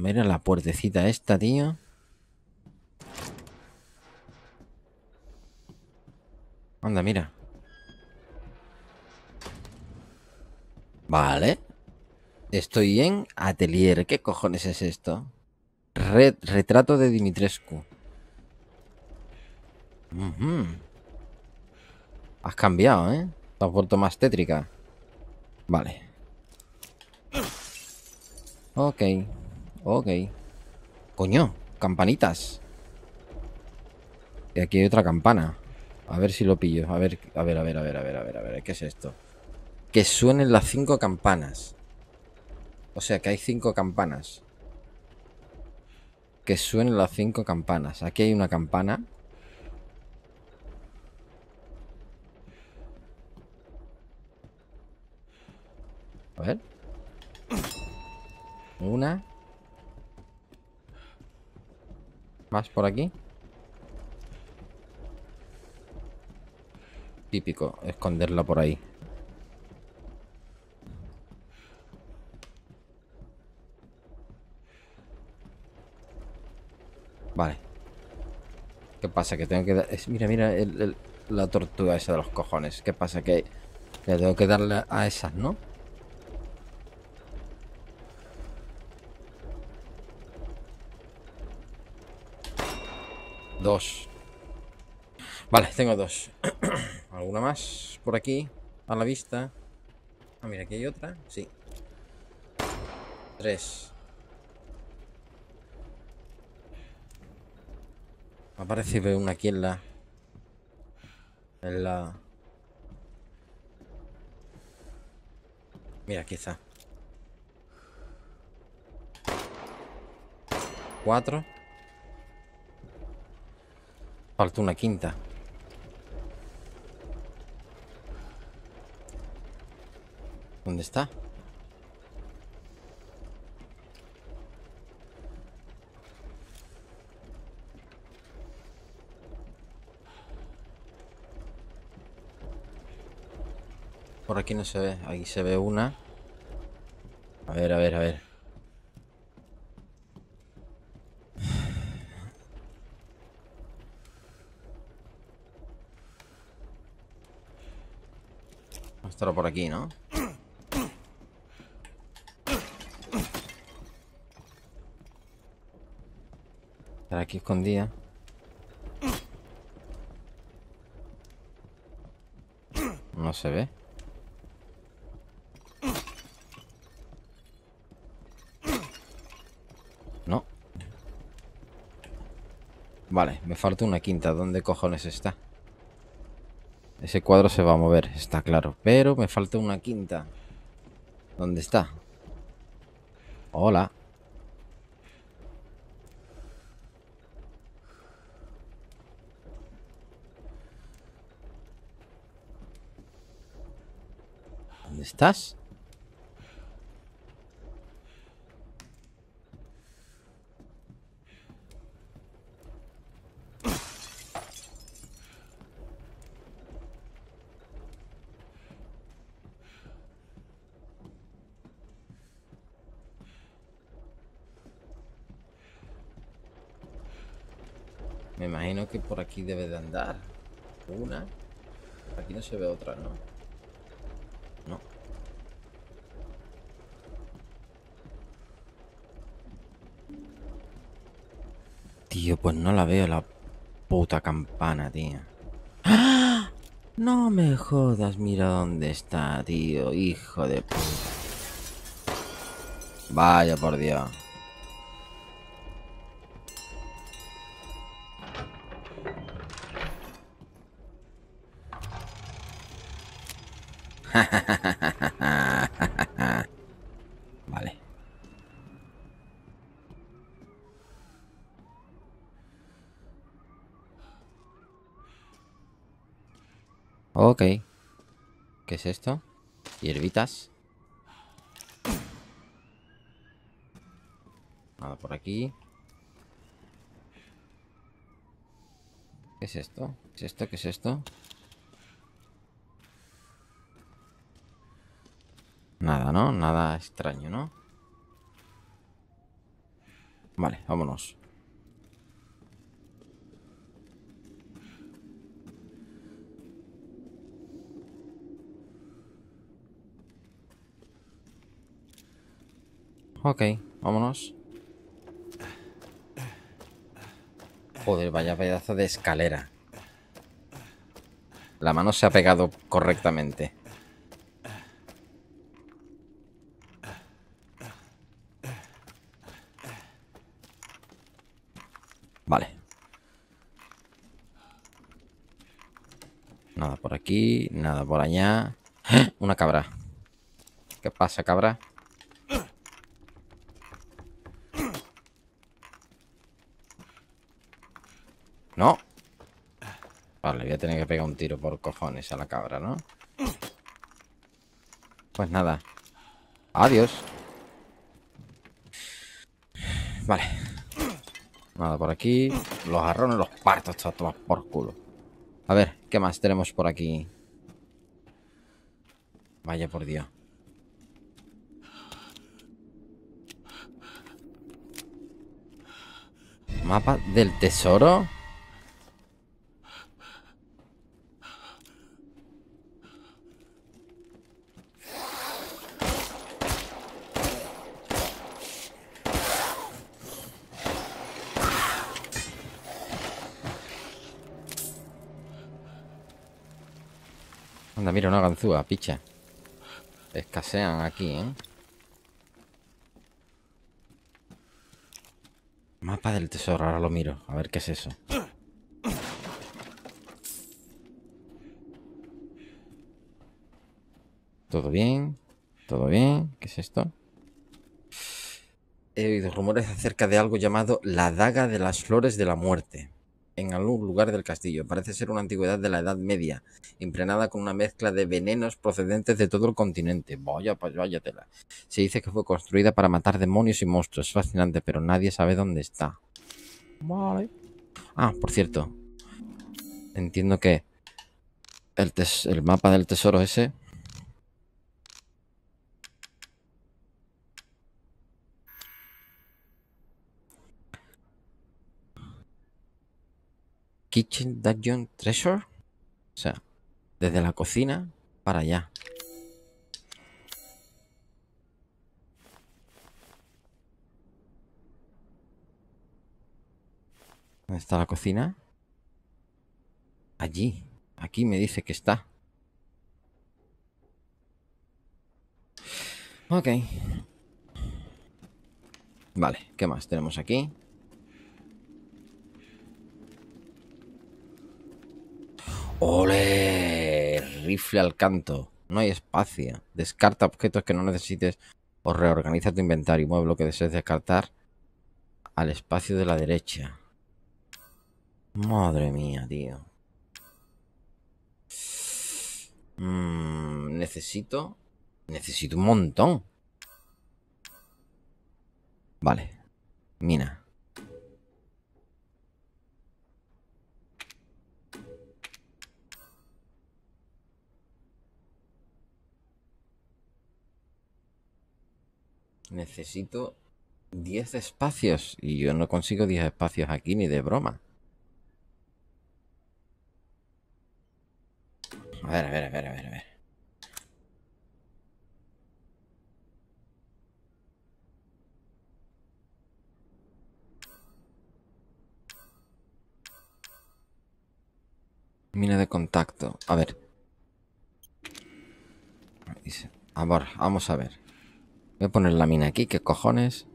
Mira la puertecita esta, tío. Anda, mira. Vale. Estoy en Atelier. ¿Qué cojones es esto? Retrato de Dimitrescu. Ujú. Has cambiado, ¿eh? Te has vuelto más tétrica. Vale. Ok. Ok. Coño, campanitas. Y aquí hay otra campana. A ver si lo pillo. A ver, a ver, a ver, a ver, a ver, a ver, a ver. ¿Qué es esto? Que suenen las 5 campanas. O sea, que hay 5 campanas. Que suenen las 5 campanas. Aquí hay una campana. A ver. Una. Más por aquí. Típico, esconderla por ahí. Vale. ¿Qué pasa? Que tengo que dar... mira, mira la tortuga esa de los cojones. ¿Qué pasa? Que le tengo que darle a esas, ¿no? Dos. Vale, tengo dos. ¿Alguna más por aquí? A la vista. Ah, mira, aquí hay otra. Sí. Tres. Me ha parecido una aquí en la... En la... Mira, aquí está. Cuatro. Falta una quinta. ¿Dónde está? Por aquí no se ve. Ahí se ve una. A ver, a ver, a ver. Estará por aquí, ¿no? Estará aquí escondida. No se ve. No. Vale, me falta una quinta. ¿Dónde cojones está? Ese cuadro se va a mover, está claro. Pero me falta una quinta. ¿Dónde está? Hola. ¿Dónde estás? Me imagino que por aquí debe de andar. Una. Aquí no se ve otra, ¿no? No. Tío, pues no la veo la puta campana, tío. ¡Ah! No me jodas, mira dónde está, tío. Hijo de puta. Vaya por Dios. Vale. Ok. ¿Qué es esto? Hierbitas. Nada por aquí. ¿Qué es esto? ¿Qué es esto? ¿Qué es esto? Nada, ¿no? Nada extraño, ¿no? Vale, vámonos. Ok, vámonos. Joder, vaya pedazo de escalera. La mano se ha pegado correctamente. Vale. Nada por aquí, nada por allá. ¡Ah! Una cabra. ¿Qué pasa, cabra? No. Vale, voy a tener que pegar un tiro por cojones a la cabra, ¿no? Pues nada. Adiós. Vale. Nada por aquí. Los jarrones los parto, estos tomas por culo. A ver, ¿qué más tenemos por aquí? Vaya por Dios. ¿Mapa del tesoro? Anda, mira, una ganzúa, picha. Escasean aquí, ¿eh? Mapa del tesoro, ahora lo miro. A ver qué es eso. ¿Todo bien? ¿Todo bien? ¿Qué es esto? He oído rumores acerca de algo llamado la Daga de las Flores de la Muerte en algún lugar del castillo. Parece ser una antigüedad de la Edad Media, impregnada con una mezcla de venenos procedentes de todo el continente. Vaya, pues vaya tela. Se dice que fue construida para matar demonios y monstruos. Es fascinante, pero nadie sabe dónde está. Vale. Ah, por cierto. Entiendo que el mapa del tesoro ese... Kitchen Dungeon Treasure. O sea, desde la cocina para allá. ¿Dónde está la cocina? Allí. Aquí me dice que está. Ok. Vale, ¿qué más tenemos aquí? ¡Ole! Rifle al canto. No hay espacio. Descarta objetos que no necesites o reorganiza tu inventario. Mueve lo que desees descartar al espacio de la derecha. Madre mía, tío. Necesito... Necesito un montón. Vale. Mina. Necesito 10 espacios. Y yo no consigo 10 espacios aquí ni de broma. A ver, a ver, a ver, a ver, a ver. Mina de contacto. A ver. Ahora, vamos a ver. Voy a poner la mina aquí. ¿Qué cojones?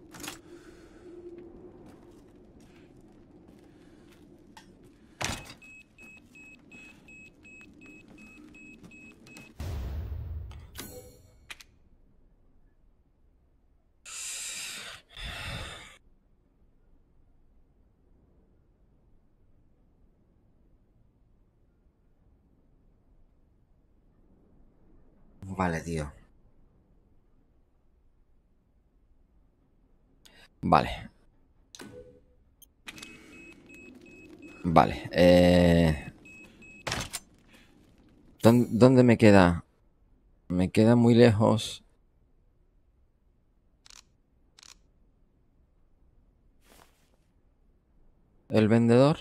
Vale, tío. Vale. Vale. ¿Dónde me queda? Me queda muy lejos. el vendedor.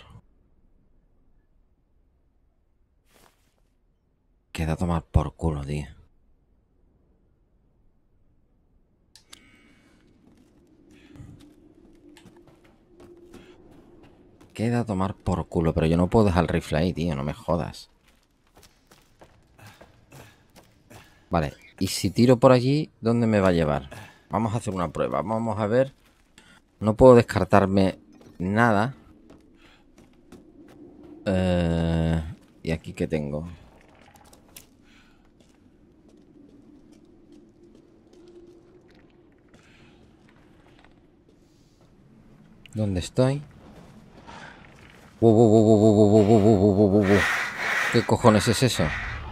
Queda a tomar por culo, tío. Queda a tomar por culo, pero yo no puedo dejar el rifle ahí, tío, no me jodas. Vale, y si tiro por allí, ¿dónde me va a llevar? Vamos a hacer una prueba, vamos a ver. No puedo descartarme nada. ¿Y aquí qué tengo? ¿Dónde estoy? ¿Qué cojones es eso?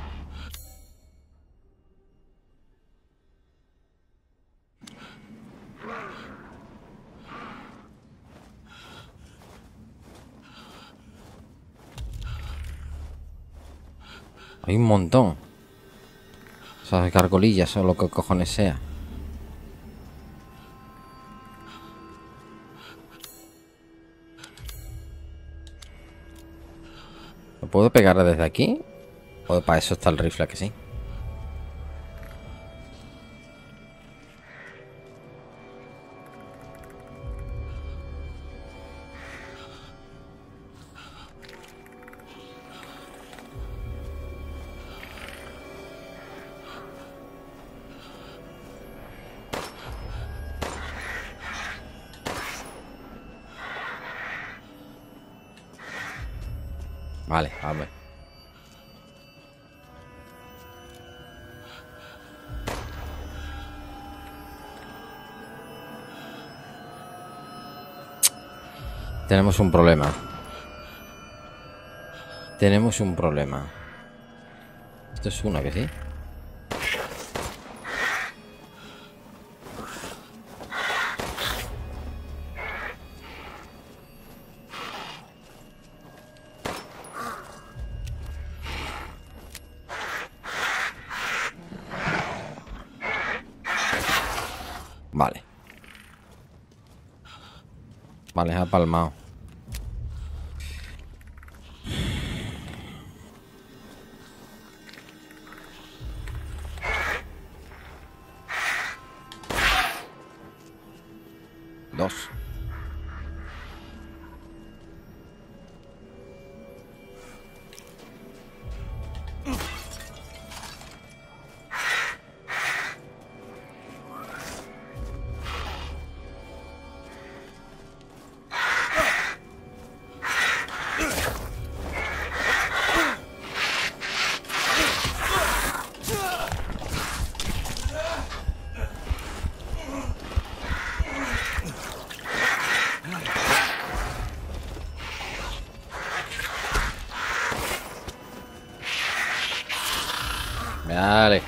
Hay un montón. Esas gargolillas o lo que cojones sea. ¿Lo puedo pegar desde aquí? ¿O para eso está el rifle, que sí? Vale, a ver. Tenemos un problema. Tenemos un problema. Esto es una, que sí. Vale. Vale, ha palmado. Dos. Vale.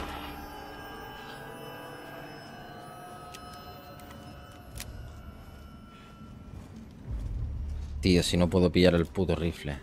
Tío, si no puedo pillar el puto rifle.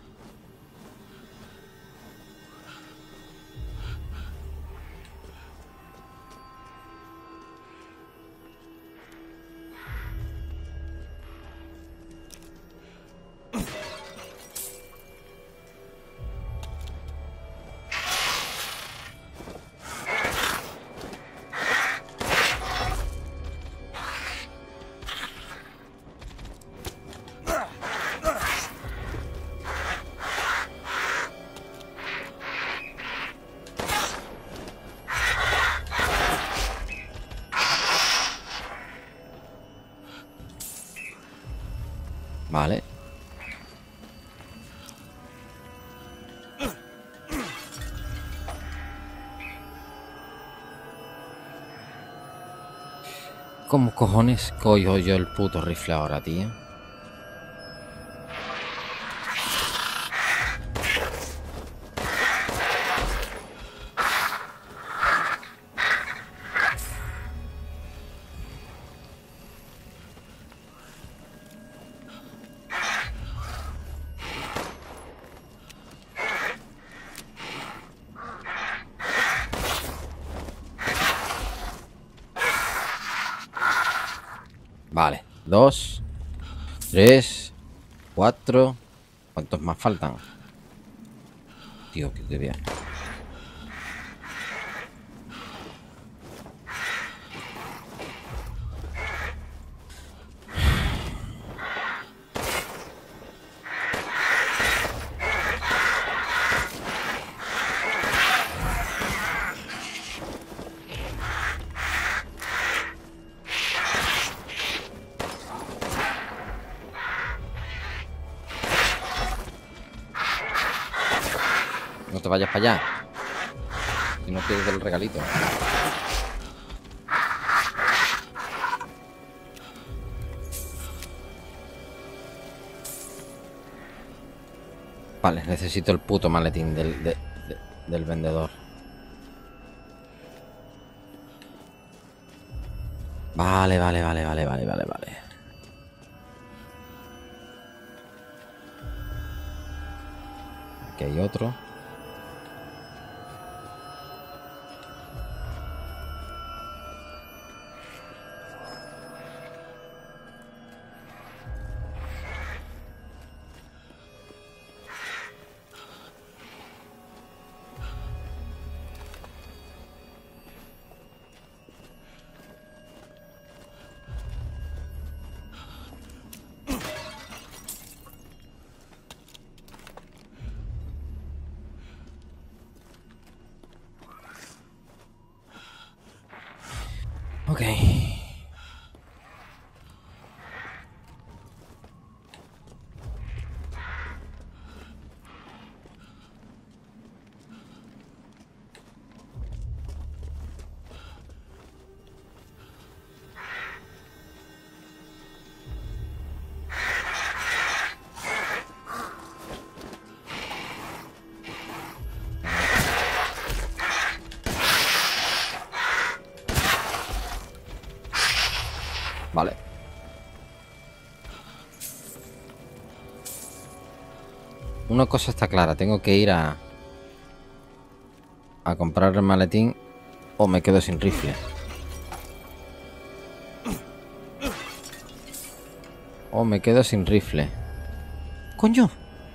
Vale. ¿Cómo cojones cojo yo el puto rifle ahora, tío? Vale, 2, 3, 4. ¿Cuántos más faltan? Tío, que te vean. No te vayas para allá. Y no pierdes el regalito. Vale, necesito el puto maletín del vendedor. Vale. Aquí hay otro. Ok. Vale. Una cosa está clara, tengo que ir a comprar el maletín o me quedo sin rifle. O me quedo sin rifle. ¡Coño!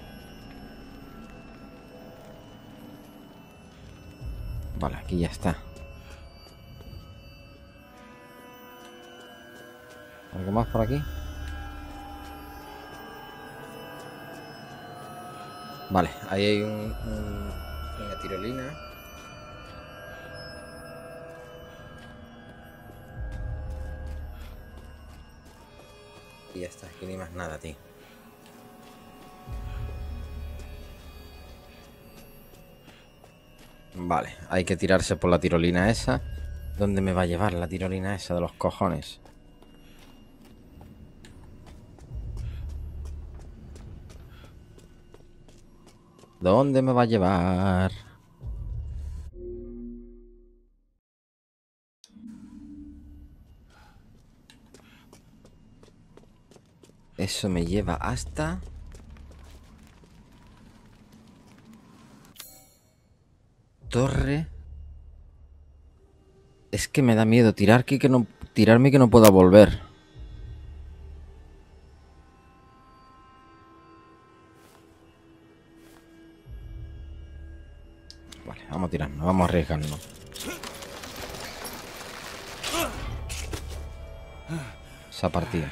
Vale, aquí ya está. ¿Algo más por aquí? Vale, ahí hay una tirolina. Y ya está, aquí ni más nada, tío. Vale, hay que tirarse por la tirolina esa. ¿Dónde me va a llevar la tirolina esa de los cojones? ¿Dónde me va a llevar? Eso me lleva hasta... Torre. Es que me da miedo tirarme que no pueda volver. Vale, vamos a tirarnos, vamos a arriesgarnos. Esa partida.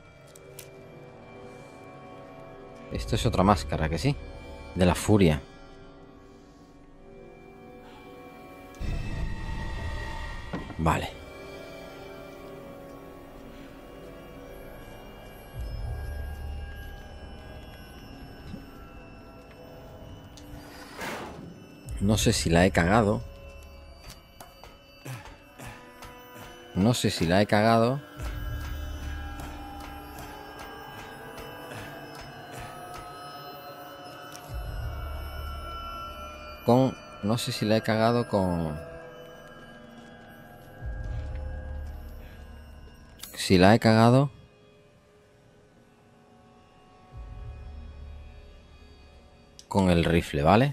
Esto es otra máscara, ¿que sí? De la furia. Vale. No sé si la he cagado. No sé si la he cagado. No sé si la he cagado con... Si la he cagado... Con el rifle, ¿vale?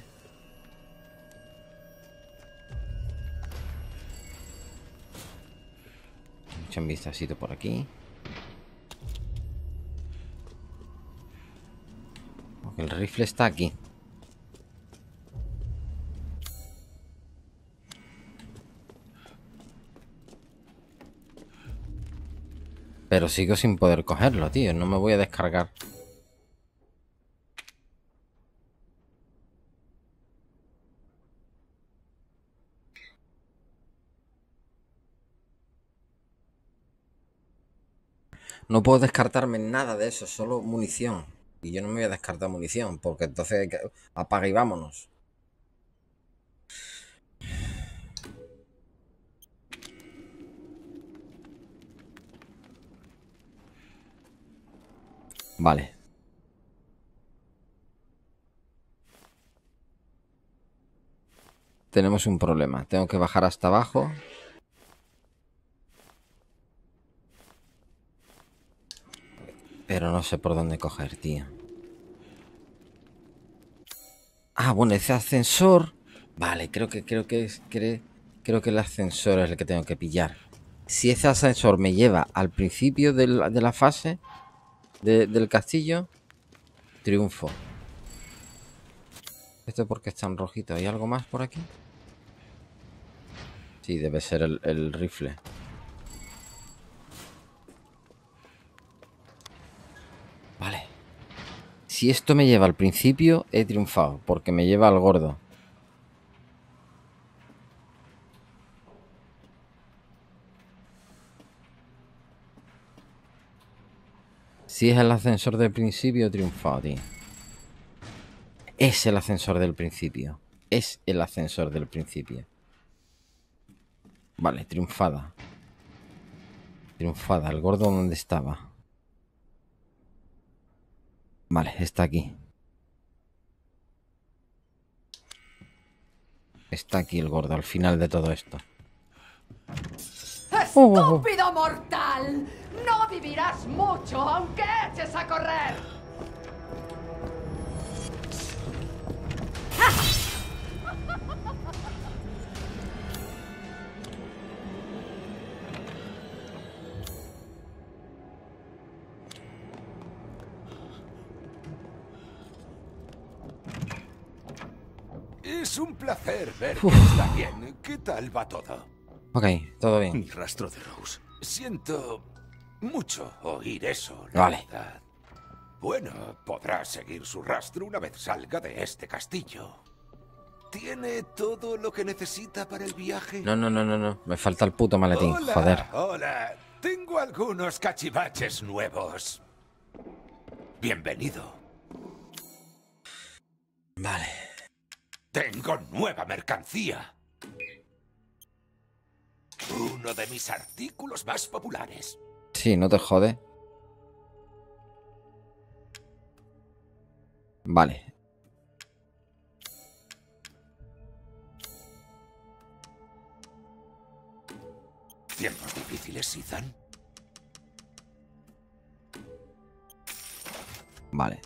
Echa un vistacito por aquí. El rifle está aquí. Pero sigo sin poder cogerlo, tío. No me voy a descargar. No puedo descartarme nada de eso, solo munición. Y yo no me voy a descartar munición, porque entonces hay que... apaga y vámonos. Vale. Tenemos un problema. Tengo que bajar hasta abajo. Pero no sé por dónde coger, tío. Ah, bueno, ese ascensor. Vale, creo que el ascensor es el que tengo que pillar. Si ese ascensor me lleva al principio de la fase del castillo, triunfo. ¿Esto es porque está en rojito? ¿Hay algo más por aquí? Sí, debe ser el rifle. Vale. Si esto me lleva al principio, he triunfado, porque me lleva al gordo. Si es el ascensor del principio, he triunfado, tío. Es el ascensor del principio. Es el ascensor del principio. Vale, triunfada. Triunfada. ¿El gordo dónde estaba? Vale, está aquí. Está aquí el gordo, al final de todo esto. ¡Estúpido mortal! No vivirás mucho aunque eches a correr. Es un placer ver que está bien. ¿Qué tal va todo? Ok, todo bien. Ni rastro de Rose. Siento mucho oír eso, la Vale. verdad. Bueno, podrá seguir su rastro una vez salga de este castillo. ¿Tiene todo lo que necesita para el viaje? No. Me falta el puto maletín, Hola, joder. hola. Tengo algunos cachivaches nuevos. Bienvenido. Vale. Tengo nueva mercancía. Uno de mis artículos más populares. Sí, no te jode. Vale. ¿Tiempos difíciles, Ethan? Vale.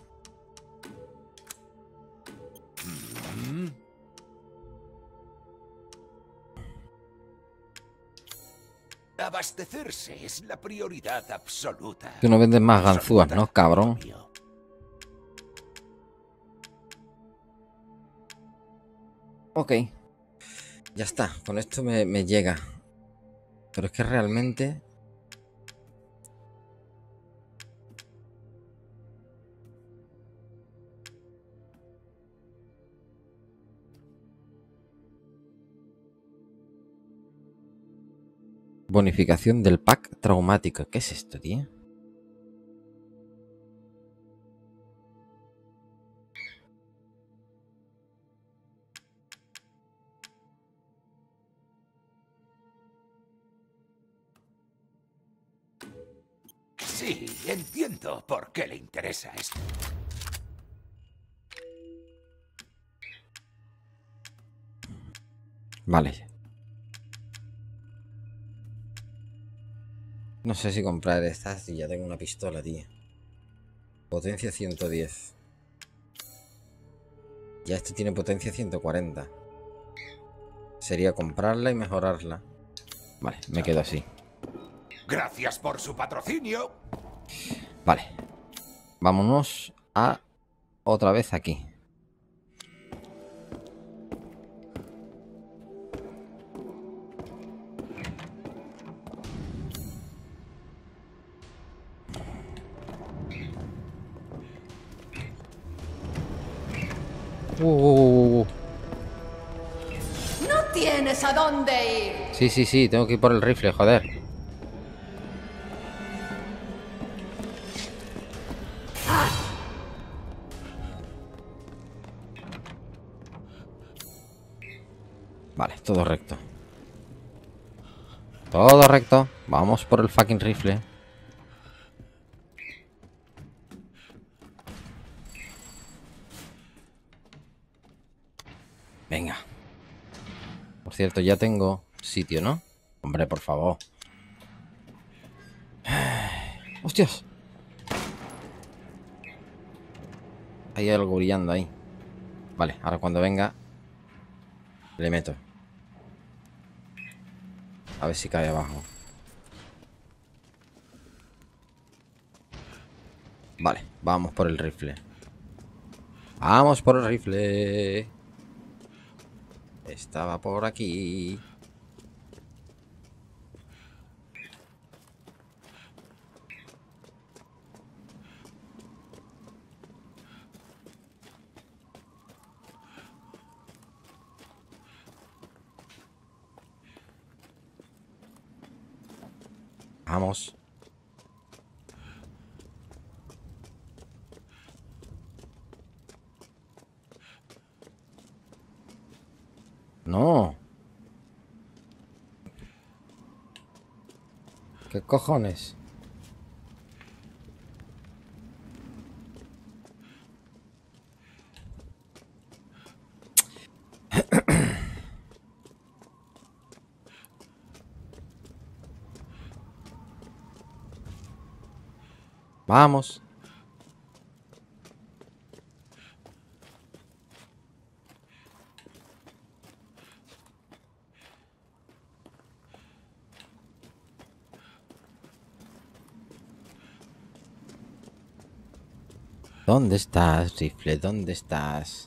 Abastecerse es la prioridad absoluta. Tú no vendes más ganzúas, ¿no, cabrón? Ok. Ya está, con esto me llega. Pero es que realmente... Bonificación del pack traumático. ¿Qué es esto, tío? Sí, entiendo por qué le interesa esto. Vale. No sé si comprar estas y ya tengo una pistola, tío. Potencia 110. Ya esto tiene potencia 140. Sería comprarla y mejorarla. Vale, me quedo así. Gracias por su patrocinio. Vale. Vámonos a otra vez aquí. No tienes a dónde ir. Sí, sí, sí, tengo que ir por el rifle, joder. Vale, todo recto. Todo recto. Vamos por el fucking rifle. Venga. Por cierto, ya tengo sitio, ¿no? Hombre, por favor. ¡Hostias! Hay algo brillando ahí. Vale, ahora cuando venga le meto. A ver si cae abajo. Vale, vamos por el rifle. Vamos por el rifle. Estaba por aquí. Vamos. No. ¿Qué cojones? Vamos. ¿Dónde estás, rifle? ¿Dónde estás?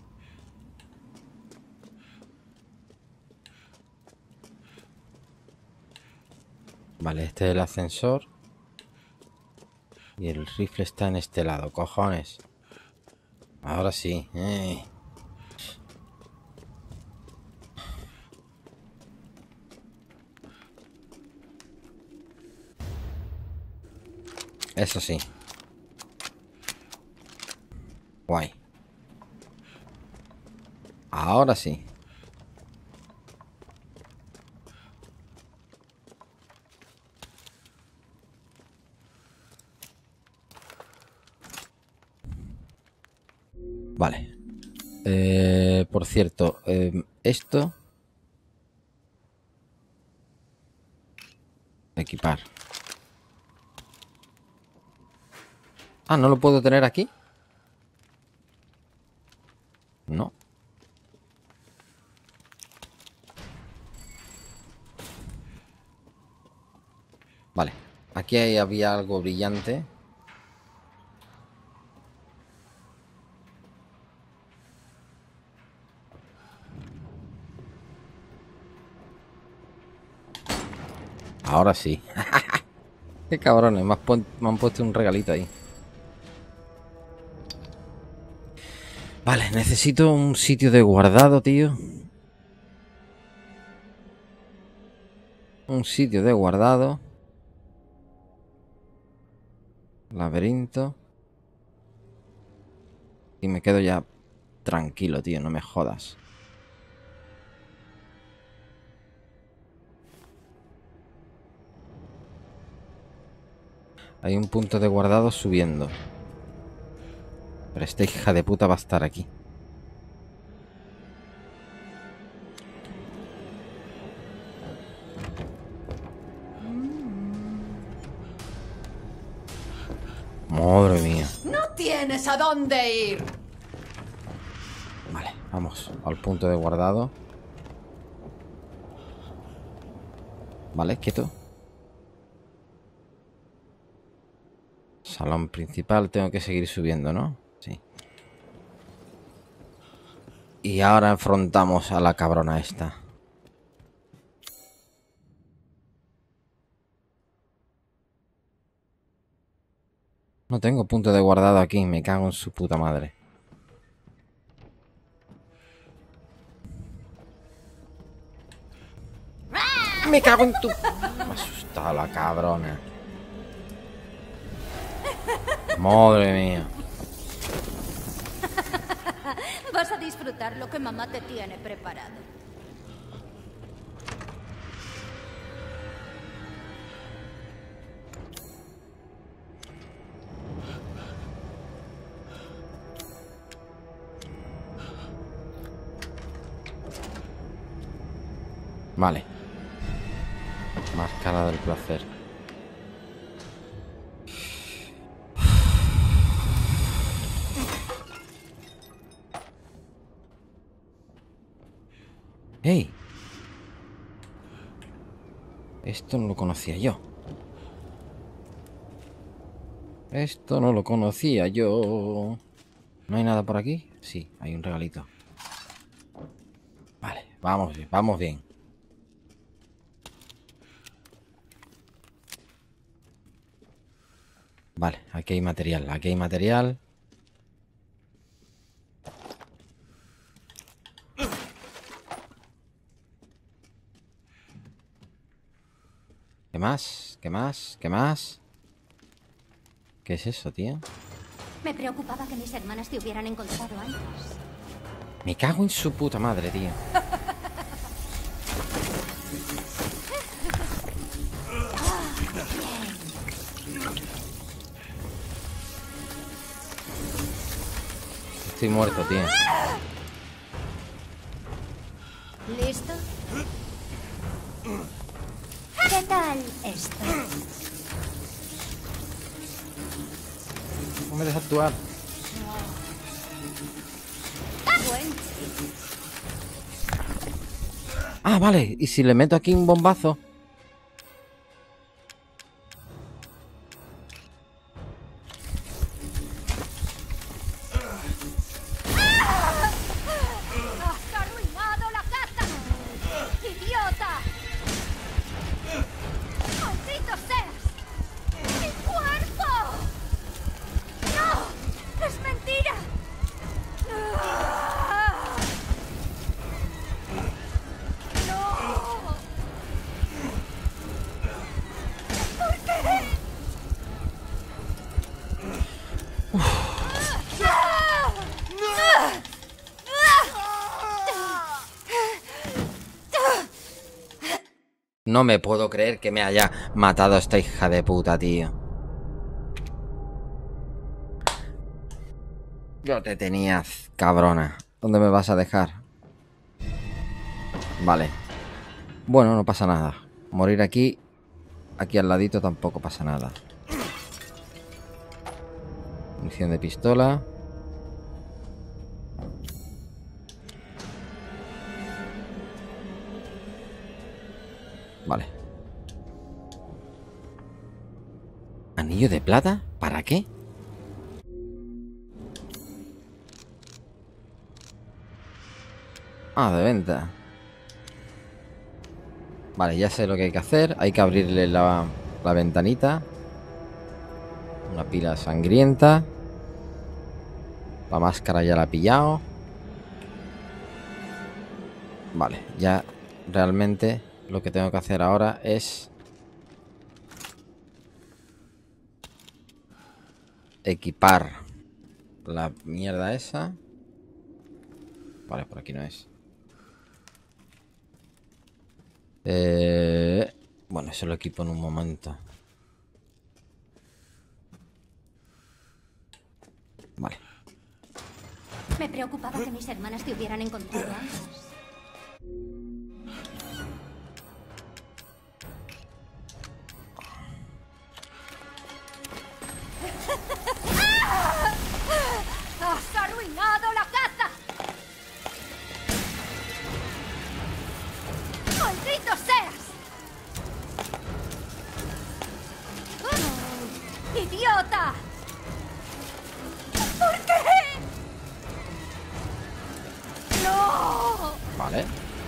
Vale, este es el ascensor. Y el rifle está en este lado, cojones. Ahora sí. Eso sí. Guay. Ahora sí. Vale. Por cierto, esto... Equipar. Ah, ¿no lo puedo tener aquí? No. Vale. Aquí había algo brillante. Ahora sí. Qué cabrones, me han puesto un regalito ahí. Vale, necesito un sitio de guardado, tío. Un sitio de guardado. Laberinto. Y me quedo ya tranquilo, tío, no me jodas. Hay un punto de guardado subiendo. Pero esta hija de puta va a estar aquí. Madre mía. No tienes a dónde ir. Vale, vamos al punto de guardado. Vale, quieto. Salón principal, tengo que seguir subiendo, ¿no? Sí. Y ahora enfrentamos a la cabrona esta. No tengo punto de guardado aquí, me cago en su puta madre. Me cago en tu... Me ha asustado la cabrona. Madre mía. Vas a disfrutar lo que mamá te tiene preparado. Vale. Máscara del placer. ¡Ey! Esto no lo conocía yo. Esto no lo conocía yo. ¿No hay nada por aquí? Sí, hay un regalito. Vale, vamos bien, vamos bien. Vale, aquí hay material, aquí hay material. ¿Qué más? ¿Qué más? ¿Qué más? ¿Qué es eso, tío? Me preocupaba que mis hermanas te hubieran encontrado antes. Me cago en su puta madre, tío. Estoy muerto, tío. ¿Listo? ¿Qué tal esto? No me deja actuar. Buen. Ah, vale. ¿Y si le meto aquí un bombazo? ¡Has arruinado la casa! ¡Idiota! ¡Maldito seas! ¡Mi cuerpo! ¡No! ¡Es mentira! ¡No! ¿Por qué? No me puedo creer que me haya matado a esta hija de puta, tío. Yo te tenía, cabrona. ¿Dónde me vas a dejar? Vale. Bueno, no pasa nada. Morir aquí. Aquí al ladito tampoco pasa nada. Munición de pistola. Vale. ¿Anillo de plata? ¿Para qué? Ah, de venta. Vale, ya sé lo que hay que hacer. Hay que abrirle la ventanita. Una pila sangrienta. La máscara ya la he pillado. Vale, ya realmente lo que tengo que hacer ahora es equipar la mierda esa. Vale, por aquí no es. Bueno, eso lo equipo en un momento. Vale. Me preocupaba que mis hermanas te hubieran encontrado antes. ¡Has arruinado la casa! ¡Maldito seas! ¡Idiota! ¿Por qué? ¡No! Vale.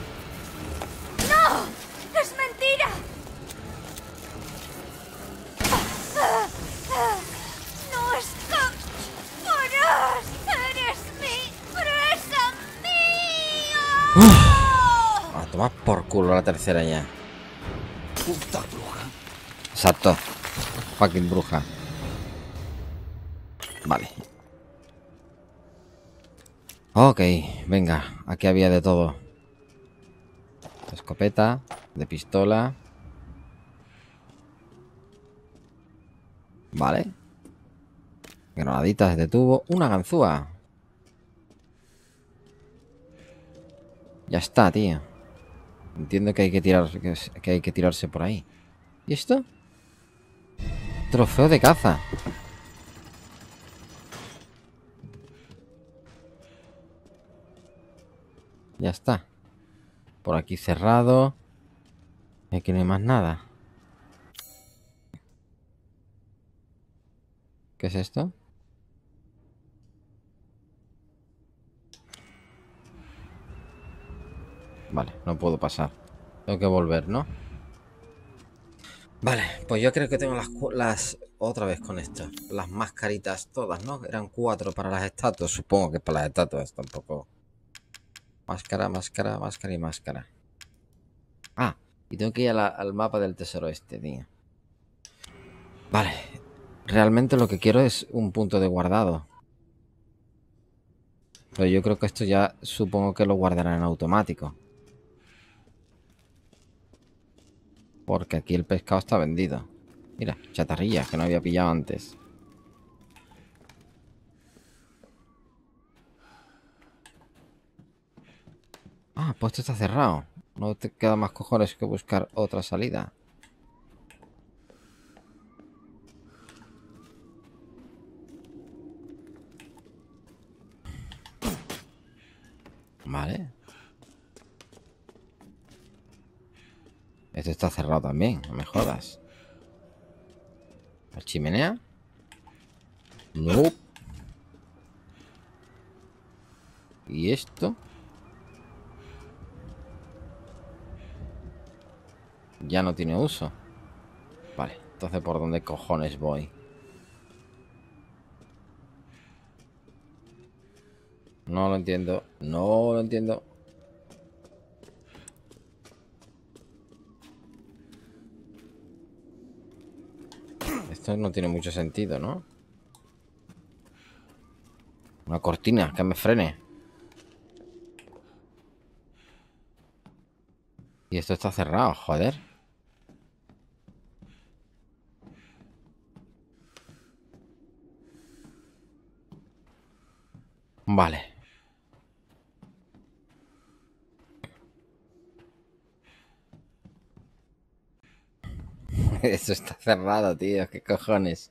¡No! ¡Es mentira! ¡No escaparás! ¡Eres mi presa mía! A tomar por culo la tercera ya. Puta bruja. Exacto. Fucking bruja. Vale. Ok, venga. Aquí había de todo. De escopeta, de pistola. Vale. Granaditas de tubo. Una ganzúa. Ya está, tío. Entiendo que hay que tirar, que hay que tirarse por ahí. ¿Y esto? Trofeo de caza. Ya está. Por aquí cerrado. Aquí no hay más nada. ¿Qué es esto? Vale, no puedo pasar. Tengo que volver, ¿no? Vale, pues yo creo que tengo las otra vez con esto. Las mascaritas todas, ¿no? Eran 4 para las estatuas. Supongo que para las estatuas tampoco. Máscara, máscara, máscara y máscara. Ah, y tengo que ir al mapa del tesoro este, tío. Vale. Realmente lo que quiero es un punto de guardado. Pero yo creo que esto ya supongo que lo guardará en automático. Porque aquí el pescado está vendido. Mira, chatarrillas que no había pillado antes. Ah, pues esto está cerrado. No te queda más cojones que buscar otra salida. Vale. Este está cerrado también, no me jodas. ¿La chimenea? No. ¿Y esto? Ya no tiene uso. Vale, entonces ¿por dónde cojones voy? No lo entiendo. No lo entiendo. Esto no tiene mucho sentido, ¿no? Una cortina que me frene. Y esto está cerrado, joder. Vale. Eso está cerrado, tío. ¿Qué cojones?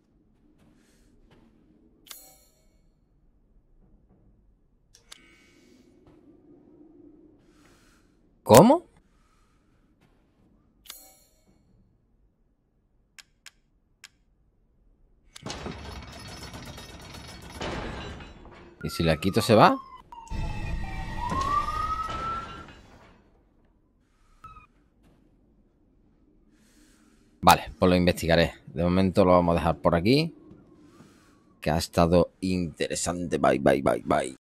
¿Cómo? ¿Y si la quito se va? Vale, pues lo investigaré. De momento lo vamos a dejar por aquí. Que ha estado interesante. Bye, bye, bye, bye.